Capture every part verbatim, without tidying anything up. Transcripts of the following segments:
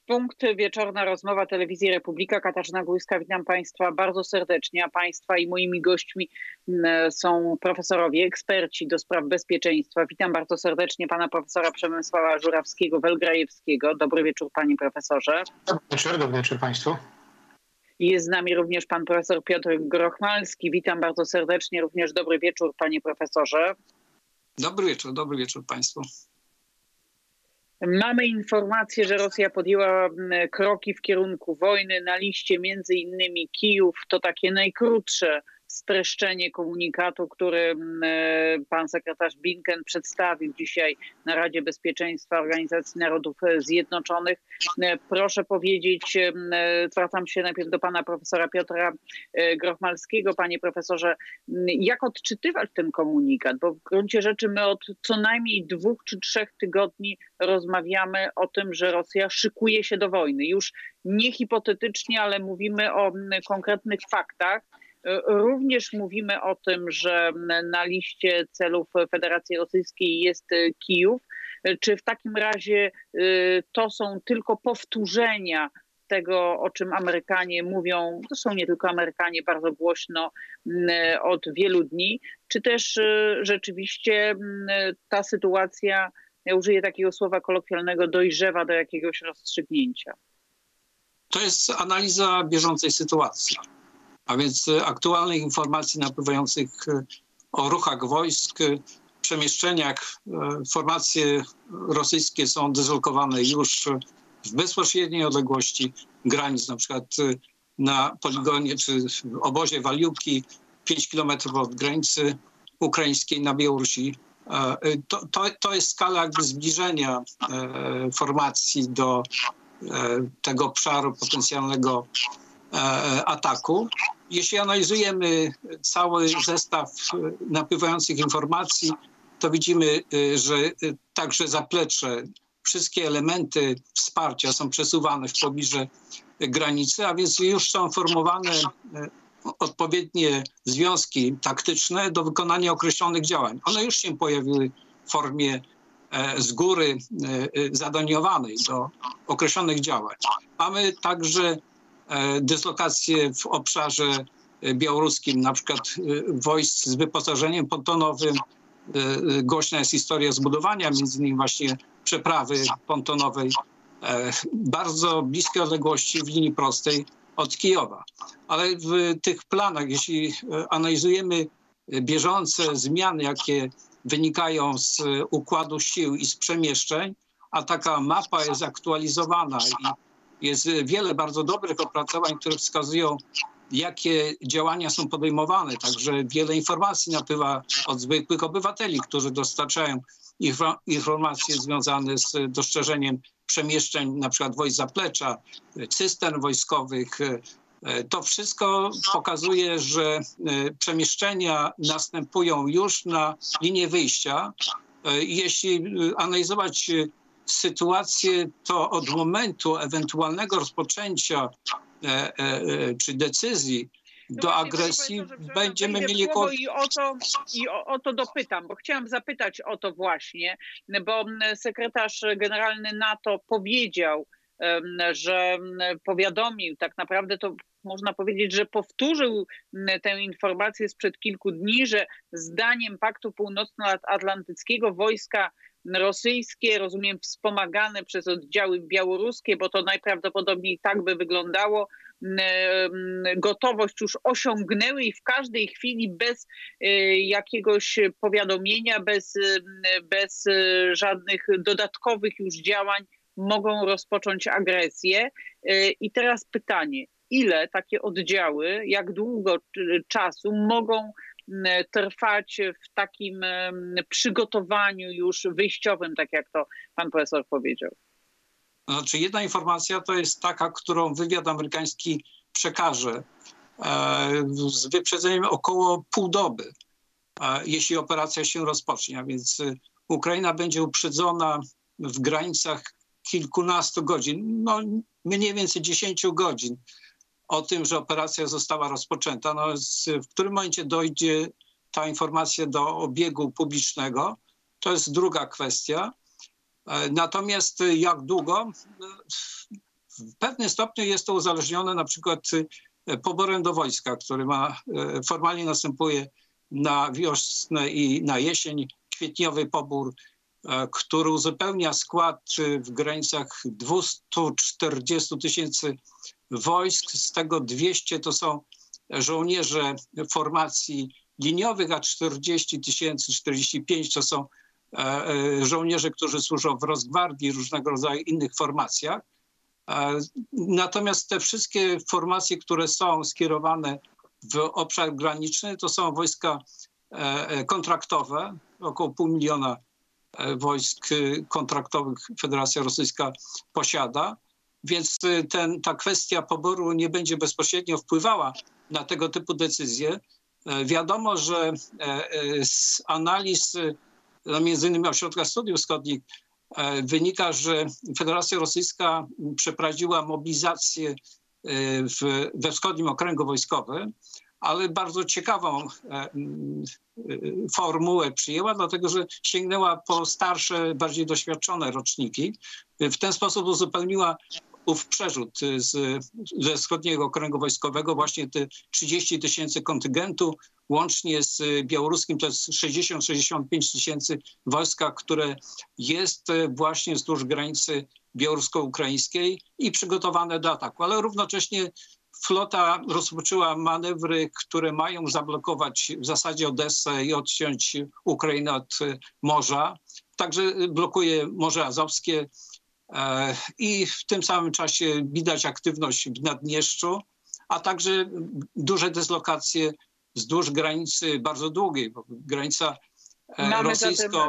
Punkt, wieczorna rozmowa Telewizji Republika. Katarzyna Górska, witam Państwa bardzo serdecznie. A Państwa i moimi gośćmi są profesorowie, eksperci do spraw bezpieczeństwa. Witam bardzo serdecznie pana profesora Przemysława Żurawskiego-Welgrajewskiego. Dobry wieczór, panie profesorze. Dobry wieczór, dobry wieczór państwu. Jest z nami również pan profesor Piotr Grochmalski. Witam bardzo serdecznie. Również dobry wieczór, panie profesorze. Dobry wieczór, dobry wieczór państwu. Mamy informację, że Rosja podjęła kroki w kierunku wojny. Na liście między innymi Kijów. To takie najkrótsze streszczenie komunikatu, który pan sekretarz Blinken przedstawił dzisiaj na Radzie Bezpieczeństwa Organizacji Narodów Zjednoczonych. Proszę powiedzieć, zwracam się najpierw do pana profesora Piotra Grochmalskiego. Panie profesorze, jak odczytywać ten komunikat? Bo w gruncie rzeczy my od co najmniej dwóch czy trzech tygodni rozmawiamy o tym, że Rosja szykuje się do wojny. Już nie hipotetycznie, ale mówimy o konkretnych faktach. Również mówimy o tym, że na liście celów Federacji Rosyjskiej jest Kijów. Czy w takim razie to są tylko powtórzenia tego, o czym Amerykanie mówią, to są nie tylko Amerykanie, bardzo głośno od wielu dni, czy też rzeczywiście ta sytuacja, ja użyję takiego słowa kolokwialnego, dojrzewa do jakiegoś rozstrzygnięcia? To jest analiza bieżącej sytuacji. A więc aktualnych informacji napływających o ruchach wojsk, przemieszczeniach. Formacje rosyjskie są dyslokowane już w bezpośredniej odległości granic, na przykład na poligonie czy w obozie Waliuki, pięć kilometrów od granicy ukraińskiej na Białorusi. To, to, to jest skala jakby zbliżenia formacji do tego obszaru potencjalnego ataku. Jeśli analizujemy cały zestaw napływających informacji, to widzimy, że także zaplecze, wszystkie elementy wsparcia są przesuwane w pobliże granicy, a więc już są formowane odpowiednie związki taktyczne do wykonania określonych działań. One już się pojawiły w formie z góry zadaniowanej do określonych działań. Mamy także dyslokacje w obszarze białoruskim, na przykład wojsk z wyposażeniem pontonowym. Głośna jest historia zbudowania między innymi właśnie przeprawy pontonowej bardzo bliskiej odległości w linii prostej od Kijowa. Ale w tych planach, jeśli analizujemy bieżące zmiany, jakie wynikają z układu sił i z przemieszczeń, a taka mapa jest aktualizowana i jest wiele bardzo dobrych opracowań, które wskazują, jakie działania są podejmowane. Także wiele informacji napływa od zwykłych obywateli, którzy dostarczają informacje związane z dostrzeżeniem przemieszczeń, na przykład wojsk zaplecza, cystern wojskowych. To wszystko pokazuje, że przemieszczenia następują już na linię wyjścia. Jeśli analizować sytuację, to od momentu ewentualnego rozpoczęcia e, e, czy decyzji no do właśnie, agresji będziemy mieli... I o, to, i o, o to dopytam, bo chciałam zapytać o to właśnie, bo sekretarz generalny NATO powiedział, że powiadomił, tak naprawdę to można powiedzieć, że powtórzył tę informację sprzed kilku dni, że zdaniem Paktu Północnoatlantyckiego wojska rosyjskie, rozumiem, wspomagane przez oddziały białoruskie, bo to najprawdopodobniej tak by wyglądało, gotowość już osiągnęły i w każdej chwili bez jakiegoś powiadomienia, bez, bez żadnych dodatkowych już działań mogą rozpocząć agresję. I teraz pytanie, ile takie oddziały, jak długo czasu mogą trwać w takim przygotowaniu już wyjściowym, tak jak to pan profesor powiedział? Znaczy jedna informacja to jest taka, którą wywiad amerykański przekaże z wyprzedzeniem około pół doby, jeśli operacja się rozpocznie. A więc Ukraina będzie uprzedzona w granicach kilkunastu godzin, no mniej więcej dziesięciu godzin o tym, że operacja została rozpoczęta. No, w którym momencie dojdzie ta informacja do obiegu publicznego, to jest druga kwestia. Natomiast jak długo? W pewnym stopniu jest to uzależnione na przykład poborem do wojska, który ma, formalnie następuje na wiosnę i na jesień, kwietniowy pobór, który uzupełnia skład w granicach dwieście czterdzieści tysięcy wojsk, z tego dwieście to są żołnierze formacji liniowych, a czterdzieści tysięcy, czterdzieści pięć to są żołnierze, którzy służą w Rosgwardii, różnego rodzaju innych formacjach. Natomiast te wszystkie formacje, które są skierowane w obszar graniczny, to są wojska kontraktowe, około pół miliona wojsk kontraktowych Federacja Rosyjska posiada, więc ten, ta kwestia poboru nie będzie bezpośrednio wpływała na tego typu decyzje. Wiadomo, że z analiz między innymi Ośrodka Studiów Wschodnich wynika, że Federacja Rosyjska przeprowadziła mobilizację w, we wschodnim okręgu wojskowym, ale bardzo ciekawą formułę przyjęła, dlatego że sięgnęła po starsze, bardziej doświadczone roczniki. W ten sposób uzupełniła ów przerzut z, ze wschodniego okręgu wojskowego, właśnie te trzydzieści tysięcy kontyngentu, łącznie z białoruskim to jest sześćdziesiąt do sześćdziesięciu pięciu tysięcy wojska, które jest właśnie wzdłuż granicy białorusko-ukraińskiej i przygotowane do ataku. Ale równocześnie flota rozpoczęła manewry, które mają zablokować w zasadzie Odessę i odciąć Ukrainę od morza. Także blokuje Morze Azowskie i w tym samym czasie widać aktywność w Naddniestrzu, a także duże dyslokacje wzdłuż granicy bardzo długiej, bo granica rosyjsko...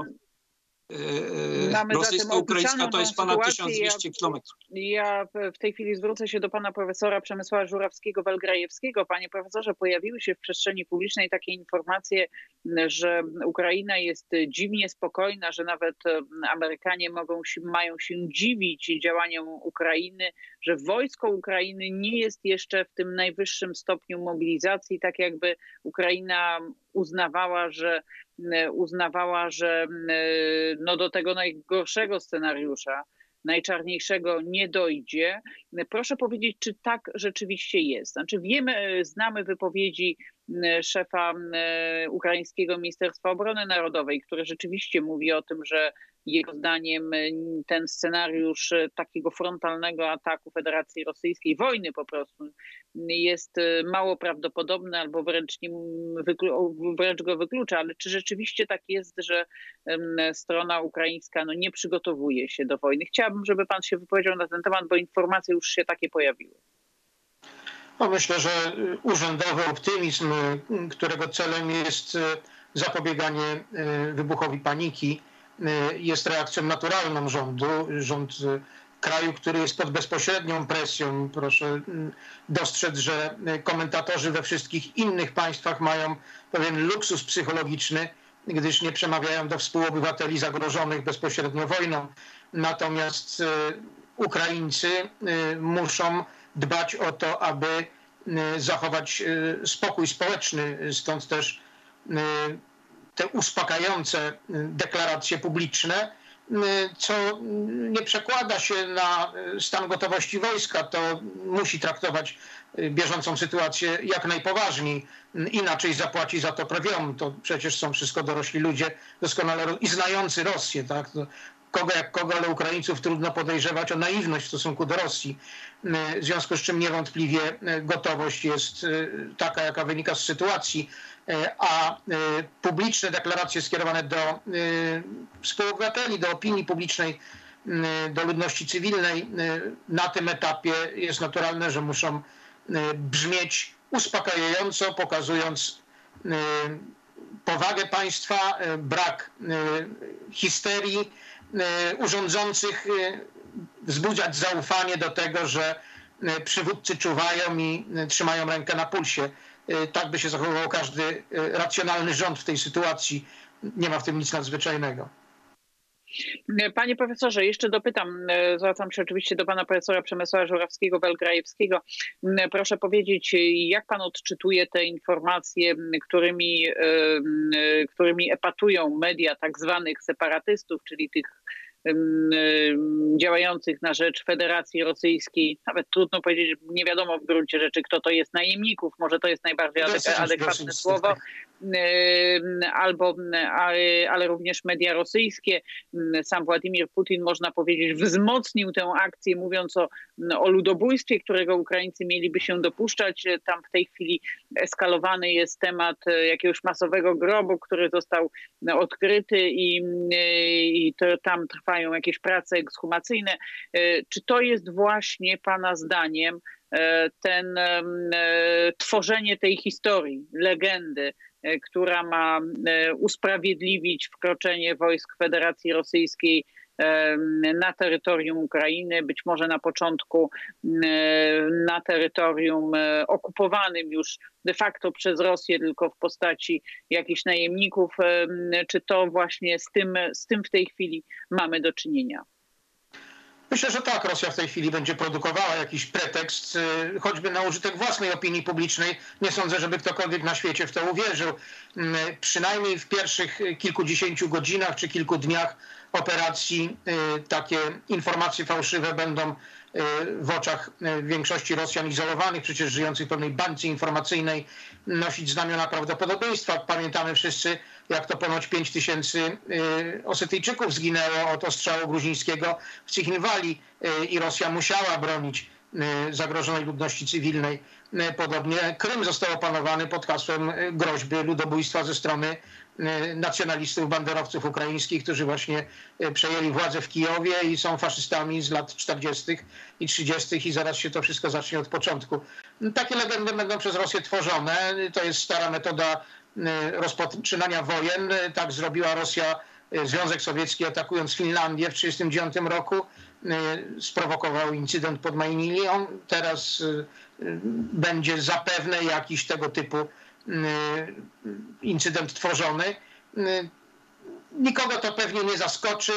rosyjsko-ukraińska to jest ponad tysiąc dwieście kilometrów. Ja w tej chwili zwrócę się do pana profesora Przemysława Żurawskiego-Belgrajewskiego. Panie profesorze, pojawiły się w przestrzeni publicznej takie informacje, że Ukraina jest dziwnie spokojna, że nawet Amerykanie mogą się, mają się dziwić działaniom Ukrainy, że wojsko Ukrainy nie jest jeszcze w tym najwyższym stopniu mobilizacji, tak jakby Ukraina uznawała, że uznawała, że no do tego najgorszego scenariusza, najczarniejszego nie dojdzie. Proszę powiedzieć, czy tak rzeczywiście jest? Znaczy wiemy, znamy wypowiedzi szefa ukraińskiego Ministerstwa Obrony Narodowej, który rzeczywiście mówi o tym, że jego zdaniem ten scenariusz takiego frontalnego ataku Federacji Rosyjskiej, wojny po prostu, jest mało prawdopodobny albo wręcz, nie, wręcz go wyklucza. Ale czy rzeczywiście tak jest, że strona ukraińska no, nie przygotowuje się do wojny? Chciałabym, żeby pan się wypowiedział na ten temat, bo informacje już się takie pojawiły. No myślę, że urzędowy optymizm, którego celem jest zapobieganie wybuchowi paniki, jest reakcją naturalną rządu. Rząd kraju, który jest pod bezpośrednią presją. Proszę dostrzec, że komentatorzy we wszystkich innych państwach mają pewien luksus psychologiczny, gdyż nie przemawiają do współobywateli zagrożonych bezpośrednio wojną. Natomiast Ukraińcy muszą dbać o to, aby zachować spokój społeczny. Stąd też te uspokajające deklaracje publiczne, co nie przekłada się na stan gotowości wojska. To musi traktować bieżącą sytuację jak najpoważniej. Inaczej zapłaci za to premium. To przecież są wszystko dorośli ludzie, doskonale i znający Rosję. Tak? Kogo jak kogo, ale Ukraińców trudno podejrzewać o naiwność w stosunku do Rosji. W związku z czym niewątpliwie gotowość jest taka, jaka wynika z sytuacji, a publiczne deklaracje skierowane do współobywateli, do opinii publicznej, do ludności cywilnej na tym etapie jest naturalne, że muszą brzmieć uspokajająco, pokazując powagę państwa, brak histerii urządzących, wzbudzać zaufanie do tego, że przywódcy czuwają i trzymają rękę na pulsie. Tak by się zachowywał każdy racjonalny rząd w tej sytuacji. Nie ma w tym nic nadzwyczajnego. Panie profesorze, jeszcze dopytam, zwracam się oczywiście do pana profesora Przemysława Żurawskiego-Belgrajewskiego. Proszę powiedzieć, jak pan odczytuje te informacje, którymi, którymi epatują media tak zwanych separatystów, czyli tych działających na rzecz Federacji Rosyjskiej. Nawet trudno powiedzieć, nie wiadomo w gruncie rzeczy, kto to jest, najemników, może to jest najbardziej adekwatne słowo. Albo, ale, ale również media rosyjskie. Sam Władimir Putin, można powiedzieć, wzmocnił tę akcję, mówiąc o, o ludobójstwie, którego Ukraińcy mieliby się dopuszczać. Tam w tej chwili eskalowany jest temat jakiegoś masowego grobu, który został odkryty i, i to, tam trwają jakieś prace ekshumacyjne. Czy to jest właśnie pana zdaniem ten tworzenie tej historii, legendy, która ma usprawiedliwić wkroczenie wojsk Federacji Rosyjskiej na terytorium Ukrainy, być może na początku na terytorium okupowanym już de facto przez Rosję, tylko w postaci jakichś najemników? Czy to właśnie z tym, z tym w tej chwili mamy do czynienia? Myślę, że tak, Rosja w tej chwili będzie produkowała jakiś pretekst, choćby na użytek własnej opinii publicznej. Nie sądzę, żeby ktokolwiek na świecie w to uwierzył. Przynajmniej w pierwszych kilkudziesięciu godzinach czy kilku dniach operacji takie informacje fałszywe będą w oczach większości Rosjan izolowanych, przecież żyjących w pewnej bańce informacyjnej, nosić znamiona prawdopodobieństwa. Pamiętamy wszyscy, jak to ponoć pięć tysięcy Osetyjczyków zginęło od ostrzału gruzińskiego w Cichinwali i Rosja musiała bronić zagrożonej ludności cywilnej. Podobnie Krym został opanowany pod hasłem groźby ludobójstwa ze strony nacjonalistów, banderowców ukraińskich, którzy właśnie przejęli władzę w Kijowie i są faszystami z lat czterdziestych i trzydziestych i zaraz się to wszystko zacznie od początku. Takie legendy będą przez Rosję tworzone. To jest stara metoda rozpoczynania wojen. Tak zrobiła Rosja, Związek Sowiecki, atakując Finlandię w tysiąc dziewięćset trzydziestym dziewiątym roku. Sprowokował incydent pod Majnilią. Teraz będzie zapewne jakiś tego typu incydent tworzony. Nikogo to pewnie nie zaskoczy.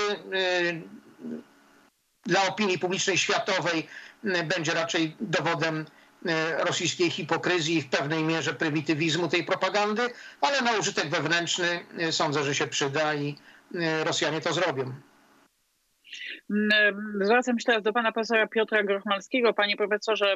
Dla opinii publicznej światowej będzie raczej dowodem rosyjskiej hipokryzji i w pewnej mierze prymitywizmu tej propagandy, ale na użytek wewnętrzny sądzę, że się przyda i Rosjanie to zrobią. Zwracam się teraz do pana profesora Piotra Grochmalskiego. Panie profesorze,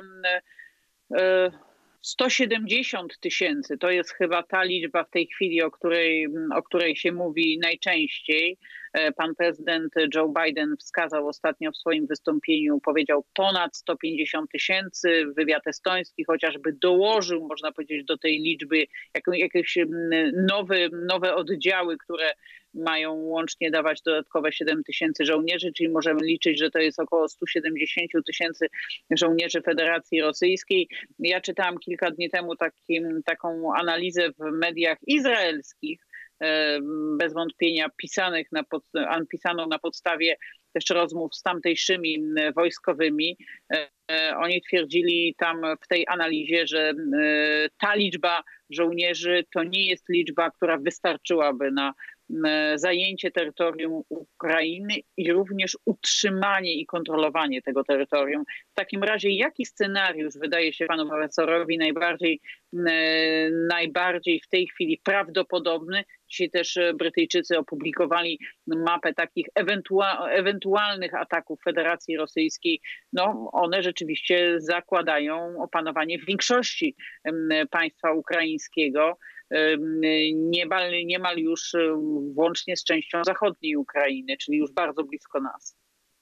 sto siedemdziesiąt tysięcy to jest chyba ta liczba w tej chwili, o której, o której się mówi najczęściej. Pan prezydent Joe Biden wskazał ostatnio w swoim wystąpieniu, powiedział ponad sto pięćdziesiąt tysięcy. Wywiad estoński chociażby dołożył, można powiedzieć, do tej liczby jakieś nowe, nowe oddziały, które mają łącznie dawać dodatkowe siedem tysięcy żołnierzy, czyli możemy liczyć, że to jest około sto siedemdziesiąt tysięcy żołnierzy Federacji Rosyjskiej. Ja czytałam kilka dni temu takim, taką analizę w mediach izraelskich, bez wątpienia pisanych na pod, pisaną na podstawie też rozmów z tamtejszymi wojskowymi. Oni twierdzili tam w tej analizie, że ta liczba żołnierzy to nie jest liczba, która wystarczyłaby na zajęcie terytorium Ukrainy i również utrzymanie i kontrolowanie tego terytorium. W takim razie jaki scenariusz wydaje się panu profesorowi najbardziej, najbardziej w tej chwili prawdopodobny? Dzisiaj też Brytyjczycy opublikowali mapę takich ewentua- ewentualnych ataków Federacji Rosyjskiej. No, one rzeczywiście zakładają opanowanie większości państwa ukraińskiego. Niemal, niemal już włącznie z częścią zachodniej Ukrainy, czyli już bardzo blisko nas.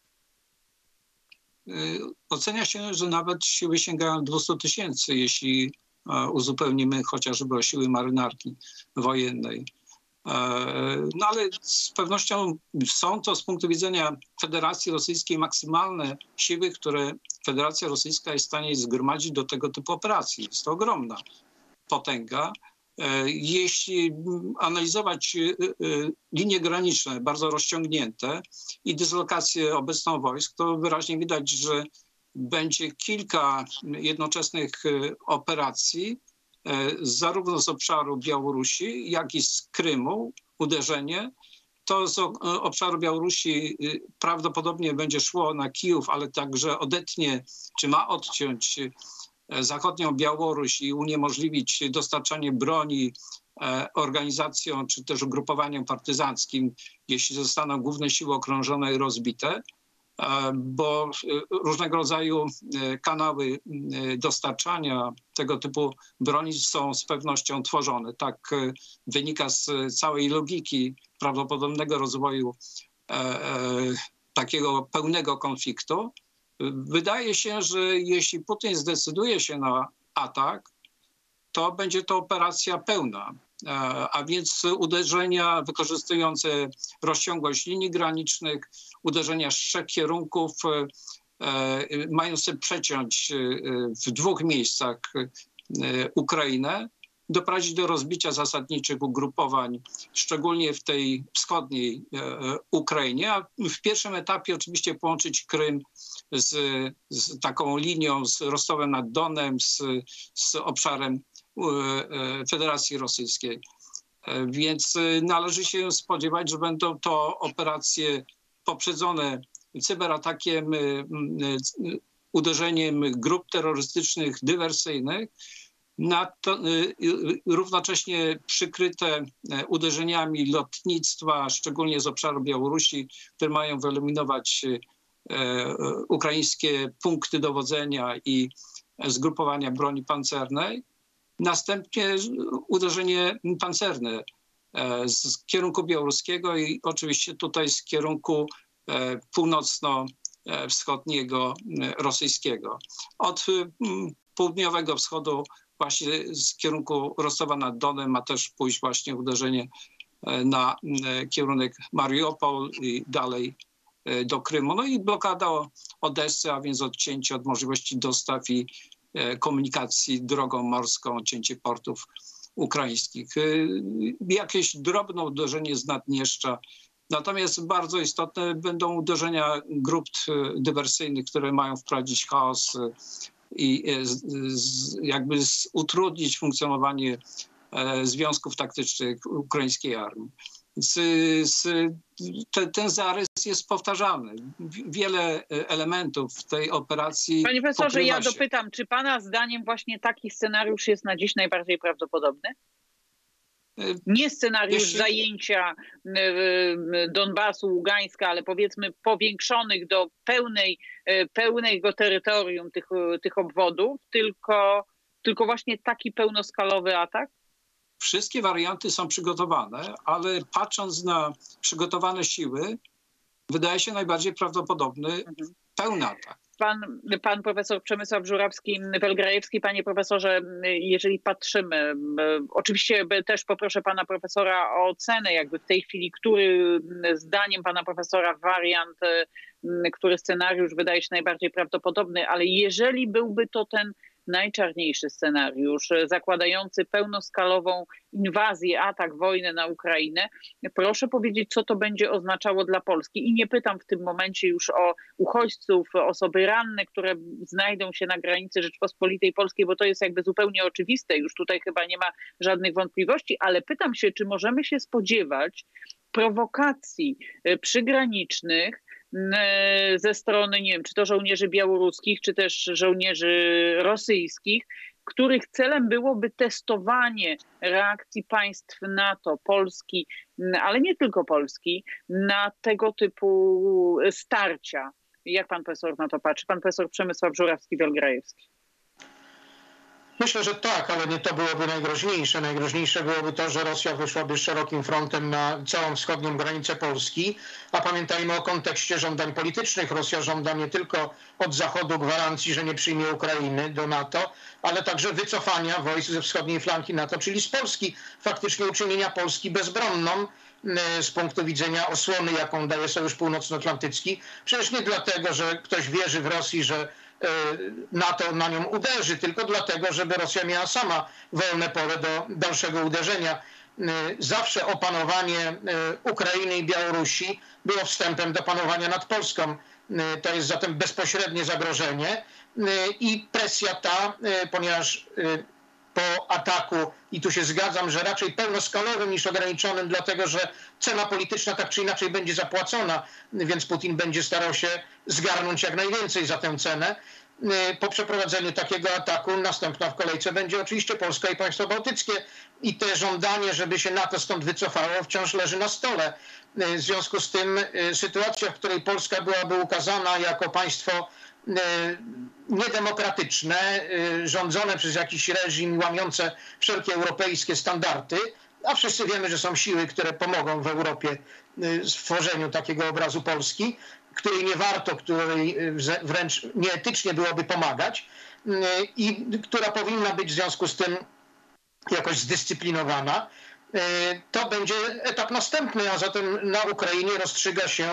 Ocenia się, że nawet siły sięgają dwieście tysięcy, jeśli uzupełnimy chociażby o siły marynarki wojennej. No ale z pewnością są to z punktu widzenia Federacji Rosyjskiej maksymalne siły, które Federacja Rosyjska jest w stanie zgromadzić do tego typu operacji. Jest to ogromna potęga. Jeśli analizować linie graniczne bardzo rozciągnięte i dyslokację obecną wojsk, to wyraźnie widać, że będzie kilka jednoczesnych operacji, zarówno z obszaru Białorusi, jak i z Krymu, uderzenie. To z obszaru Białorusi prawdopodobnie będzie szło na Kijów, ale także odetnie, czy ma odciąć zachodnią Białoruś i uniemożliwić dostarczanie broni organizacją czy też ugrupowaniem partyzanckim, jeśli zostaną główne siły okrążone i rozbite, bo różnego rodzaju kanały dostarczania tego typu broni są z pewnością tworzone. Tak wynika z całej logiki prawdopodobnego rozwoju takiego pełnego konfliktu. Wydaje się, że jeśli Putin zdecyduje się na atak, to będzie to operacja pełna, a więc uderzenia wykorzystujące rozciągłość linii granicznych, uderzenia z trzech kierunków, mające przeciąć w dwóch miejscach Ukrainę, doprowadzić do rozbicia zasadniczych ugrupowań, szczególnie w tej wschodniej Ukrainie, a w pierwszym etapie oczywiście połączyć Krym z, z taką linią z Rostowem nad Donem, z, z obszarem Federacji Rosyjskiej. Więc należy się spodziewać, że będą to operacje poprzedzone cyberatakiem, uderzeniem grup terrorystycznych, dywersyjnych, na to, równocześnie przykryte uderzeniami lotnictwa, szczególnie z obszaru Białorusi, które mają wyeliminować ukraińskie punkty dowodzenia i zgrupowania broni pancernej. Następnie uderzenie pancerne z kierunku białoruskiego i oczywiście tutaj z kierunku północno-wschodniego rosyjskiego. Od południowego wschodu właśnie z kierunku Rostowa nad Donem ma też pójść właśnie uderzenie na kierunek Mariupol i dalej do Krymu. No i blokada Odessy, a więc odcięcie od możliwości dostaw i komunikacji drogą morską, cięcie portów ukraińskich. Jakieś drobne uderzenie z Naddniestrza. Natomiast bardzo istotne będą uderzenia grup dywersyjnych, które mają wprowadzić chaos i jakby utrudnić funkcjonowanie związków taktycznych ukraińskiej armii. Z, z, te, ten zarys jest powtarzalny. Wiele elementów w tej operacji. Panie profesorze, ja się. dopytam, czy pana zdaniem właśnie taki scenariusz jest na dziś najbardziej prawdopodobny? Nie scenariusz Jeśli... zajęcia Donbasu, Ługańska, ale powiedzmy powiększonych do pełnej, pełnego terytorium tych, tych obwodów, tylko, tylko właśnie taki pełnoskalowy atak? Wszystkie warianty są przygotowane, ale patrząc na przygotowane siły, wydaje się najbardziej prawdopodobny mhm. pełny atak. Pan, pan profesor Przemysław Żurawski-Welgrajewski, panie profesorze, jeżeli patrzymy, oczywiście też poproszę pana profesora o ocenę jakby w tej chwili, który zdaniem pana profesora wariant, który scenariusz wydaje się najbardziej prawdopodobny, ale jeżeli byłby to ten najczarniejszy scenariusz, zakładający pełnoskalową inwazję, atak, wojnę na Ukrainę. Proszę powiedzieć, co to będzie oznaczało dla Polski. I nie pytam w tym momencie już o uchodźców, osoby ranne, które znajdą się na granicy Rzeczpospolitej Polskiej, bo to jest jakby zupełnie oczywiste. Już tutaj chyba nie ma żadnych wątpliwości, ale pytam się, czy możemy się spodziewać prowokacji przygranicznych ze strony, nie wiem, czy to żołnierzy białoruskich, czy też żołnierzy rosyjskich, których celem byłoby testowanie reakcji państw NATO, Polski, ale nie tylko Polski, na tego typu starcia. Jak pan profesor na to patrzy? Pan profesor Przemysław Żurawski-Welgrajewski. Myślę, że tak, ale nie to byłoby najgroźniejsze. Najgroźniejsze byłoby to, że Rosja wyszłaby szerokim frontem na całą wschodnią granicę Polski, a pamiętajmy o kontekście żądań politycznych. Rosja żąda nie tylko od Zachodu gwarancji, że nie przyjmie Ukrainy do NATO, ale także wycofania wojsk ze wschodniej flanki NATO, czyli z Polski, faktycznie uczynienia Polski bezbronną z punktu widzenia osłony, jaką daje Sojusz Północnoatlantycki. Przecież nie dlatego, że ktoś wierzy w Rosji, że NATO na nią uderzy, tylko dlatego, żeby Rosja miała sama wolne pole do dalszego uderzenia. Zawsze opanowanie Ukrainy i Białorusi było wstępem do panowania nad Polską. To jest zatem bezpośrednie zagrożenie i presja ta, ponieważ po ataku, i tu się zgadzam, że raczej pełnoskalowym niż ograniczonym, dlatego że cena polityczna tak czy inaczej będzie zapłacona, więc Putin będzie starał się zgarnąć jak najwięcej za tę cenę. po przeprowadzeniu takiego ataku następna w kolejce będzie oczywiście Polska i państwa bałtyckie i te żądanie, żeby się NATO stąd wycofało, wciąż leży na stole. W związku z tym sytuacja, w której Polska byłaby ukazana jako państwo niedemokratyczne, rządzone przez jakiś reżim łamiące wszelkie europejskie standardy, a wszyscy wiemy, że są siły, które pomogą w Europie w stworzeniu takiego obrazu Polski, której nie warto, której wręcz nieetycznie byłoby pomagać i która powinna być w związku z tym jakoś zdyscyplinowana. To będzie etap następny, a zatem na Ukrainie rozstrzyga się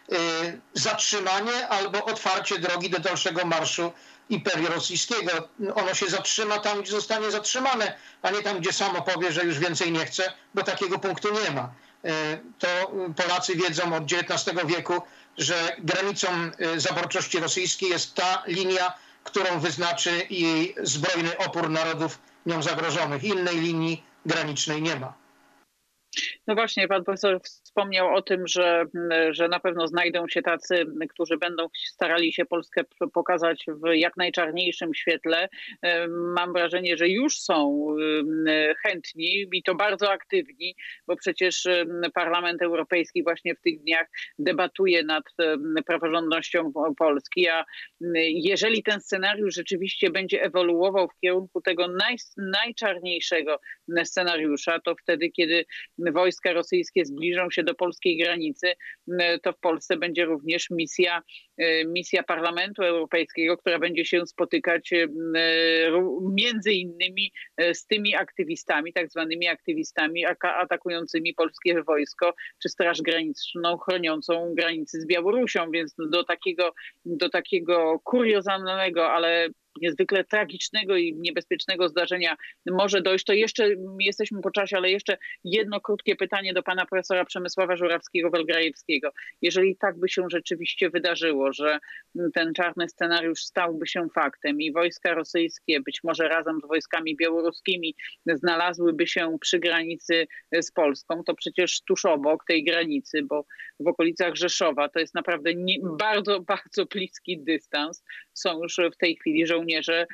zatrzymanie albo otwarcie drogi do dalszego marszu Imperium Rosyjskiego. Ono się zatrzyma tam, gdzie zostanie zatrzymane, a nie tam, gdzie samo powie, że już więcej nie chce, bo takiego punktu nie ma. To Polacy wiedzą od dziewiętnastego wieku, że granicą zaborczości rosyjskiej jest ta linia, którą wyznaczy jej zbrojny opór narodów nią zagrożonych. Innej linii granicznej nie ma. No właśnie, pan profesor wspomniał o tym, że, że na pewno znajdą się tacy, którzy będą starali się Polskę pokazać w jak najczarniejszym świetle. Mam wrażenie, że już są chętni i to bardzo aktywni, bo przecież Parlament Europejski właśnie w tych dniach debatuje nad praworządnością Polski, a jeżeli ten scenariusz rzeczywiście będzie ewoluował w kierunku tego naj, najczarniejszego scenariusza, to wtedy, kiedy wojska rosyjskie zbliżą się do polskiej granicy, to w Polsce będzie również misja, misja Parlamentu Europejskiego, która będzie się spotykać między innymi z tymi aktywistami, tak zwanymi aktywistami atakującymi polskie wojsko czy Straż Graniczną chroniącą granicy z Białorusią, więc do takiego, do takiego kuriozalnego, ale niezwykle tragicznego i niebezpiecznego zdarzenia może dojść. To jeszcze jesteśmy po czasie, ale jeszcze jedno krótkie pytanie do pana profesora Przemysława Żurawskiego-Welgrajewskiego. Jeżeli tak by się rzeczywiście wydarzyło, że ten czarny scenariusz stałby się faktem i wojska rosyjskie, być może razem z wojskami białoruskimi, znalazłyby się przy granicy z Polską, to przecież tuż obok tej granicy, bo w okolicach Rzeszowa to jest naprawdę nie, bardzo, bardzo bliski dystans, są już w tej chwili żołnierze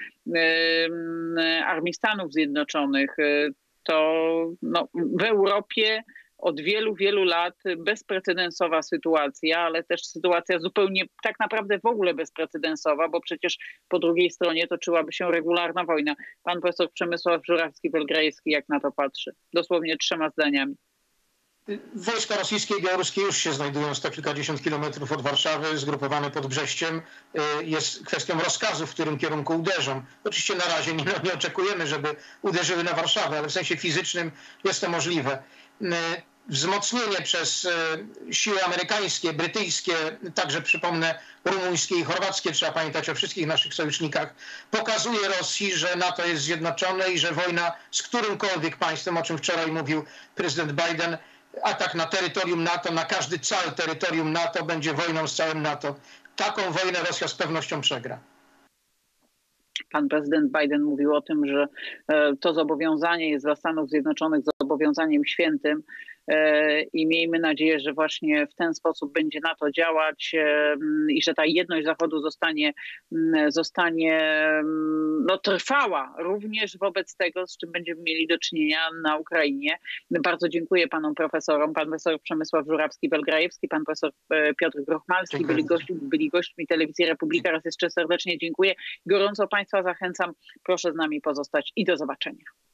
Armii Stanów Zjednoczonych. To no, w Europie od wielu, wielu lat bezprecedensowa sytuacja, ale też sytuacja zupełnie tak naprawdę w ogóle bezprecedensowa, bo przecież po drugiej stronie toczyłaby się regularna wojna. Pan profesor Przemysław Żurawski-Welgrajewski jak na to patrzy? Dosłownie trzema zdaniami. Wojska rosyjskie i białoruskie już się znajdują sto kilkadziesiąt kilometrów od Warszawy, zgrupowane pod Brześciem. Jest kwestią rozkazu, w którym kierunku uderzą. Oczywiście na razie nie, nie oczekujemy, żeby uderzyły na Warszawę, ale w sensie fizycznym jest to możliwe. Wzmocnienie przez siły amerykańskie, brytyjskie, także przypomnę rumuńskie i chorwackie, trzeba pamiętać o wszystkich naszych sojusznikach, pokazuje Rosji, że NATO jest zjednoczone i że wojna z którymkolwiek państwem, o czym wczoraj mówił prezydent Biden, atak na terytorium NATO, na każdy cały terytorium NATO będzie wojną z całym NATO. Taką wojnę Rosja z pewnością przegra. Pan prezydent Biden mówił o tym, że to zobowiązanie jest dla Stanów Zjednoczonych zobowiązaniem świętym i miejmy nadzieję, że właśnie w ten sposób będzie NATO działać i że ta jedność Zachodu zostanie, zostanie no, trwała również wobec tego, z czym będziemy mieli do czynienia na Ukrainie. Bardzo dziękuję panom profesorom. Pan profesor Przemysław Żurawski-Welgrajewski, pan profesor Piotr Grochmalski byli, gości, byli gośćmi Telewizji Republika. Raz jeszcze serdecznie dziękuję. Gorąco państwa zachęcam. Proszę z nami pozostać i do zobaczenia.